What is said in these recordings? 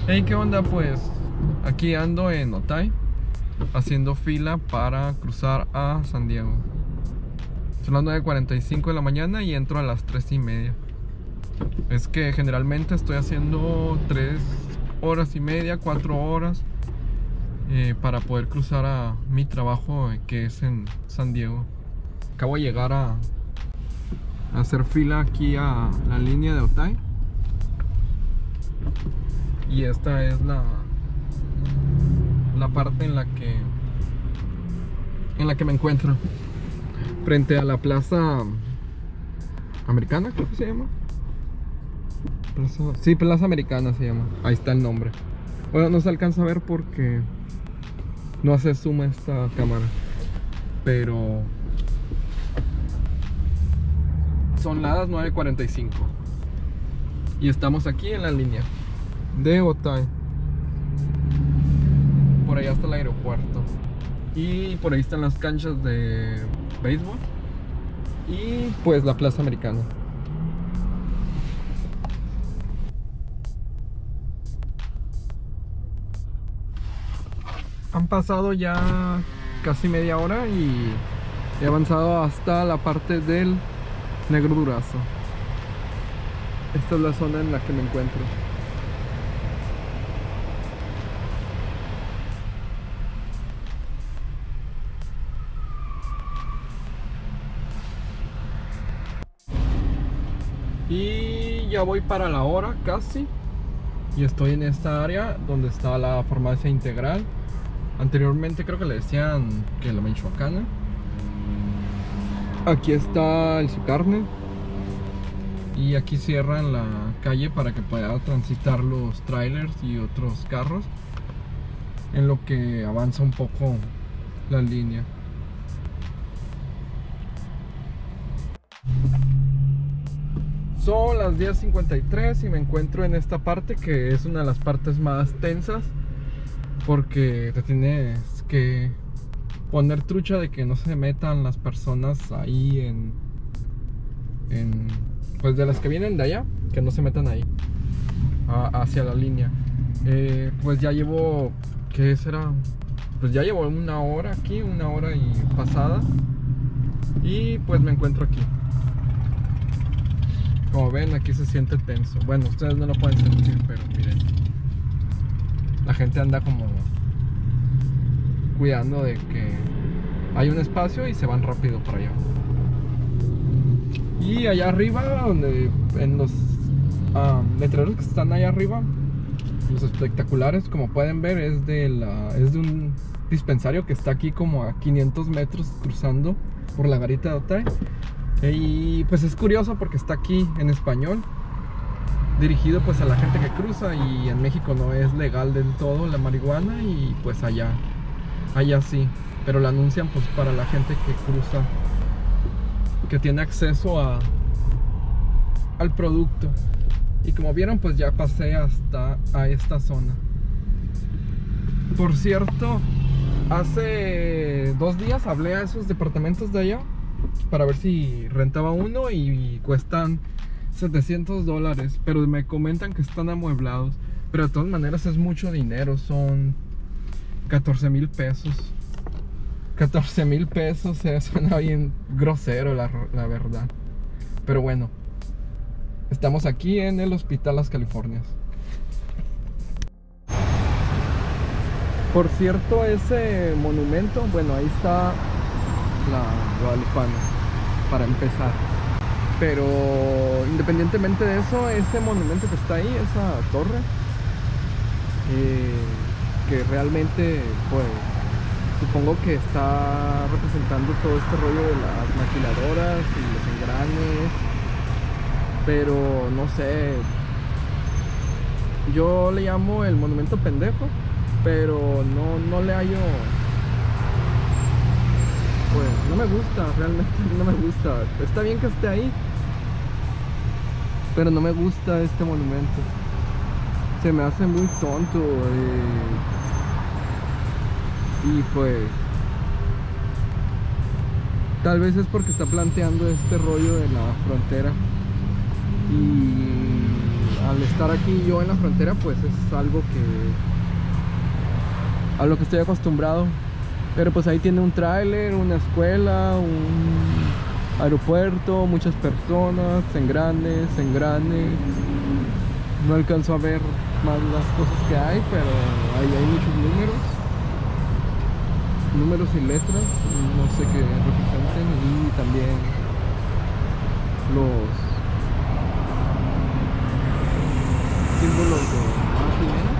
Hey, ¿qué onda? Pues aquí ando en Otay haciendo fila para cruzar a San Diego. Son las 9:45 de la mañana y entro a las 3:30. Es que generalmente estoy haciendo 3 horas y media, 4 horas para poder cruzar a mi trabajo, que es en San Diego. Acabo de llegar a hacer fila aquí a la línea de Otay. Y esta es la parte en la que me encuentro, frente a la Plaza Americana, creo que se llama. Sí, Plaza Americana se llama. Ahí está el nombre. Bueno, no se alcanza a ver porque no hace zoom esta cámara, pero son las 9:45 y estamos aquí en la línea de Otay. Por allá está el aeropuerto y por ahí están las canchas de béisbol y pues la Plaza Americana. Han pasado ya casi media hora y he avanzado hasta la parte del Negro Durazo. Esta es la zona en la que me encuentro. Y ya voy para la hora casi. Y estoy en esta área donde está la farmacia Integral. Anteriormente creo que le decían que la Michoacana. Aquí está el Su Carne. Y aquí cierran la calle para que pueda transitar los trailers y otros carros, en lo que avanza un poco la línea. Son las 10:53 y me encuentro en esta parte, que es una de las partes más tensas, porque te tienes que poner trucha de que no se metan las personas ahí pues de las que vienen de allá, que no se metan ahí hacia la línea. Pues ya llevo, ¿qué será? Pues ya llevo una hora aquí, una hora y pasada, y pues me encuentro aquí. Como ven, aquí se siente tenso. Bueno, ustedes no lo pueden sentir, pero miren, la gente anda como cuidando de que hay un espacio y se van rápido para allá. Y allá arriba, donde en los letreros que están allá arriba, los espectaculares, como pueden ver, es de un dispensario que está aquí como a 500 metros cruzando por la garita de Otay. Y pues es curioso porque está aquí en español, dirigido pues a la gente que cruza, y en México no es legal del todo la marihuana, y pues allá sí, pero la anuncian pues para la gente que cruza, que tiene acceso al producto. Y como vieron, pues ya pasé hasta a esta zona. Por cierto, hace 2 días hablé a esos departamentos de allá para ver si rentaba uno, y cuestan $700, pero me comentan que están amueblados. Pero de todas maneras es mucho dinero, son 14,000 pesos. 14,000 pesos, suena bien grosero la verdad. Pero bueno, estamos aquí en el Hospital Las Californias. Por cierto, ese monumento, bueno, ahí está la Guadalupana, para empezar. Pero independientemente de eso, ese monumento que está ahí, esa torre, que realmente pues supongo que está representando todo este rollo de las maquiladoras y los engranes, pero no sé, yo le llamo el monumento pendejo, pero no le hallo, pues no me gusta, realmente no me gusta. Está bien que esté ahí, pero no me gusta este monumento. Se me hace muy tonto, y pues tal vez es porque está planteando este rollo de la frontera, y al estar aquí yo en la frontera, pues es algo a lo que estoy acostumbrado. Pero pues ahí tiene un tráiler, una escuela, un aeropuerto, muchas personas, en grande. No alcanzo a ver más las cosas que hay, pero ahí hay muchos números y letras, no sé qué representen, y también los símbolos de más y menos.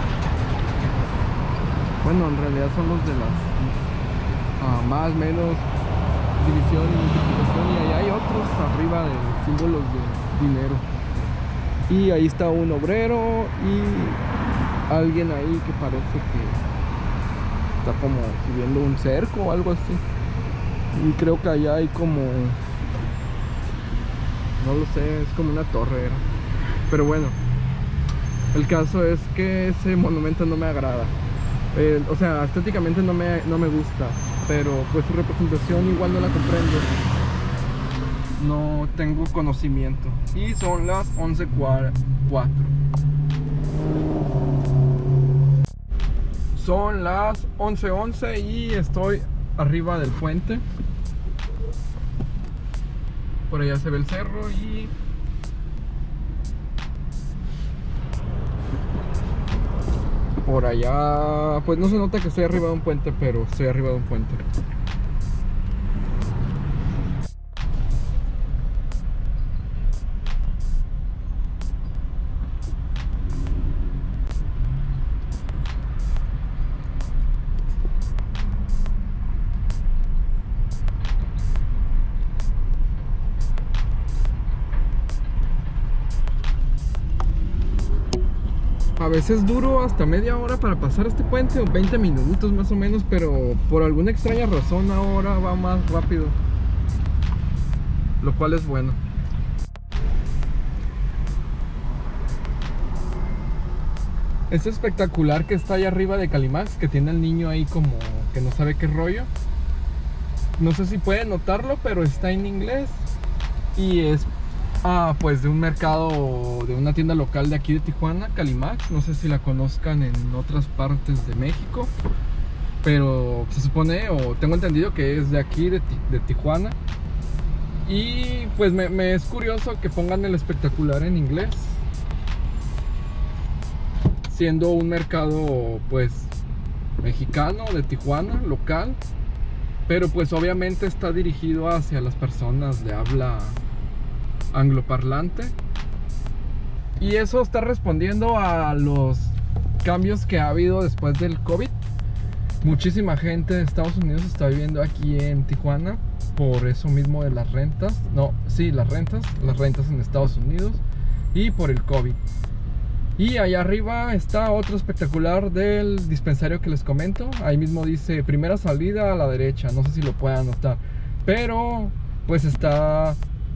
Bueno, en realidad son los de las más, menos, división y multiplicación, y ahí hay otros arriba de símbolos de dinero. Y ahí está un obrero y alguien ahí que parece que está como subiendo un cerco o algo así. Y creo que allá hay como, no lo sé, es como una torre era. Pero bueno, el caso es que ese monumento no me agrada. O sea, estéticamente no me gusta, pero pues su representación igual no la comprendo. No tengo conocimiento. Y son las 11:04. Son las 11:11 y estoy arriba del puente. Por allá se ve el cerro y por allá pues no se nota que estoy arriba de un puente, pero estoy arriba de un puente. A veces duro hasta media hora para pasar este puente, o 20 minutos más o menos, pero por alguna extraña razón ahora va más rápido, lo cual es bueno. Es espectacular que está ahí arriba de Calimax, que tiene al niño ahí como que no sabe qué rollo. No sé si pueden notarlo, pero está en inglés y es pues de un mercado, de una tienda local de aquí de Tijuana, Calimax. No sé si la conozcan en otras partes de México, pero se supone, o tengo entendido que es de aquí de Tijuana. Y pues me es curioso que pongan el espectacular en inglés, siendo un mercado pues mexicano de Tijuana, local, pero pues obviamente está dirigido hacia las personas de habla angloparlante, y eso está respondiendo a los cambios que ha habido después del COVID. Muchísima gente de Estados Unidos está viviendo aquí en Tijuana por eso mismo de las rentas. Las rentas en Estados Unidos, y por el COVID. Y allá arriba está otro espectacular del dispensario que les comento. Ahí mismo dice primera salida a la derecha, no sé si lo puedan notar, pero pues está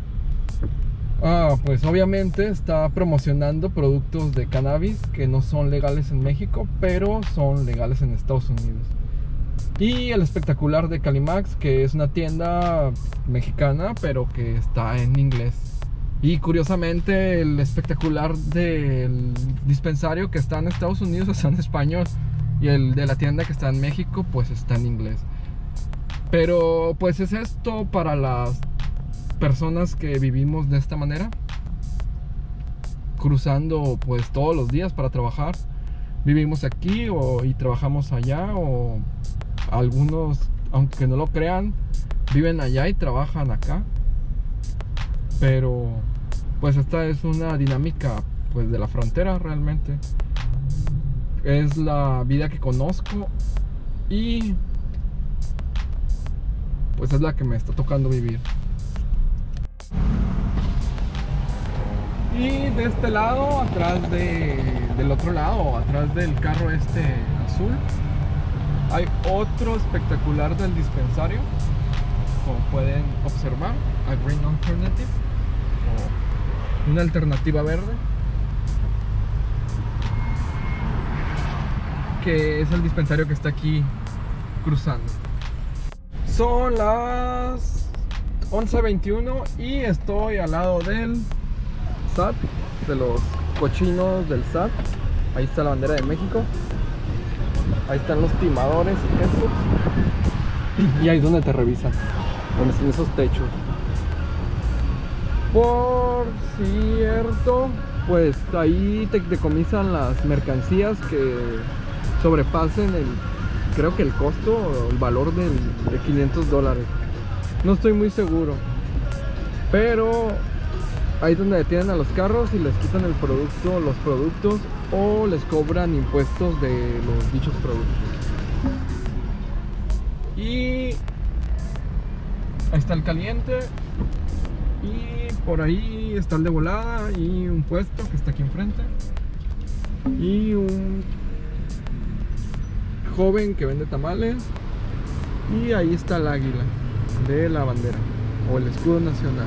pues obviamente está promocionando productos de cannabis que no son legales en México, pero son legales en Estados Unidos. Y el espectacular de Calimax, que es una tienda mexicana, pero que está en inglés. Y curiosamente el espectacular del dispensario que está en Estados Unidos está en español, y el de la tienda que está en México pues está en inglés. Pero pues es esto para las personas que vivimos de esta manera, cruzando pues todos los días para trabajar. Vivimos aquí y trabajamos allá, o algunos, aunque no lo crean, viven allá y trabajan acá. Pero pues esta es una dinámica pues de la frontera. Realmente es la vida que conozco y pues es la que me está tocando vivir. Y de este lado, atrás del otro lado, atrás del carro este azul, hay otro espectacular del dispensario, como pueden observar, a Green Alternative, o una alternativa verde, que es el dispensario que está aquí cruzando. Son las 11:21 y estoy al lado del SAT, de los cochinos del SAT. Ahí está la bandera de México. Ahí están los timadores y estos. Y ahí es donde te revisan, donde están esos techos. Por cierto, pues ahí te decomisan las mercancías que sobrepasen creo que el costo o el valor de $500. No estoy muy seguro, pero ahí es donde detienen a los carros y les quitan los productos, o les cobran impuestos de los dichos productos. Y ahí está el caliente. Y por ahí está el de volada y un puesto que está aquí enfrente. Y un joven que vende tamales. Y ahí está el águila de la bandera o el escudo nacional.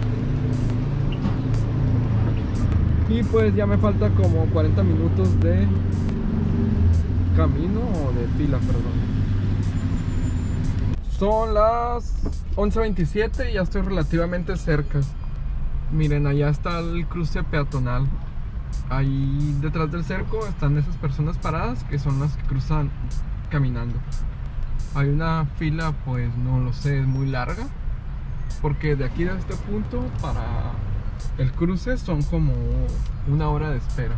Y pues ya me falta como 40 minutos de camino o de fila, perdón. Son las 11:27 y ya estoy relativamente cerca. Miren, allá está el cruce peatonal. Ahí detrás del cerco están esas personas paradas que son las que cruzan caminando. Hay una fila, pues no lo sé, es muy larga, porque de aquí a este punto para el cruce son como 1 hora de espera.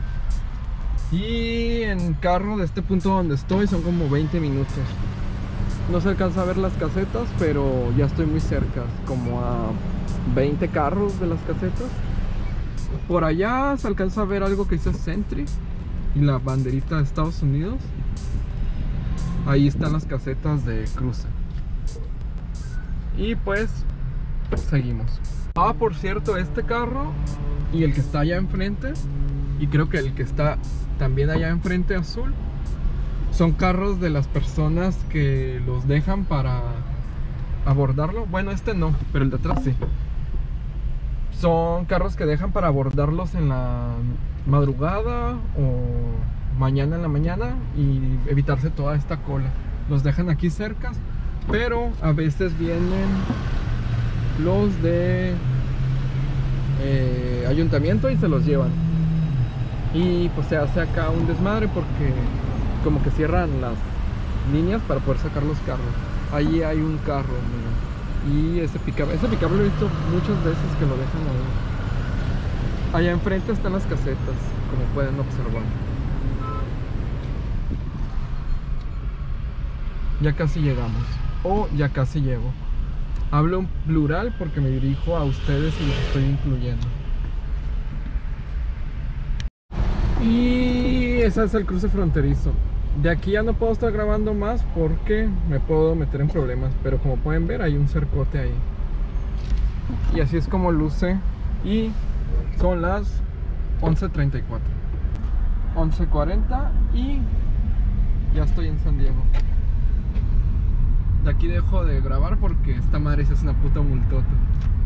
Y en carro de este punto donde estoy son como 20 minutos. No se alcanza a ver las casetas, pero ya estoy muy cerca, como a 20 carros de las casetas. Por allá se alcanza a ver algo que dice Sentry y la banderita de Estados Unidos. Ahí están las casetas de cruce. Y pues seguimos. Ah, por cierto, este carro y el que está allá enfrente, y creo que el que está también allá enfrente azul, son carros de las personas que los dejan para abordarlo. Bueno, este no, pero el de atrás sí. Son carros que dejan para abordarlos en la madrugada o mañana en la mañana y evitarse toda esta cola. Los dejan aquí cerca, pero a veces vienen los de ayuntamiento y se los llevan. Y pues se hace acá un desmadre porque como que cierran las líneas para poder sacar los carros. Ahí hay un carro, miren. Y ese pick-up lo he visto muchas veces que lo dejan ahí. Allá enfrente están las casetas, como pueden observar. Ya casi llegamos, o ya casi llego. Hablo en plural porque me dirijo a ustedes y los estoy incluyendo. Y ese es el cruce fronterizo. De aquí ya no puedo estar grabando más porque me puedo meter en problemas, pero como pueden ver hay un cercote ahí. Y así es como luce. Y son las 11:34, 11:40 y ya estoy en San Diego. De aquí dejo de grabar porque esta madre se hace una puta multota.